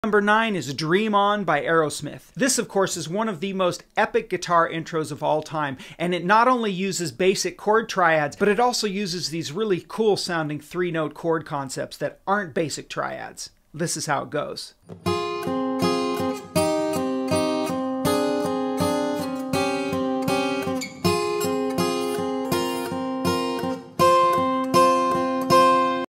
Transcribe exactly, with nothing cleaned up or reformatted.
Number nine is Dream On by Aerosmith. This, of course, is one of the most epic guitar intros of all time, and it not only uses basic chord triads, but it also uses these really cool sounding three-note chord concepts that aren't basic triads. This is how it goes.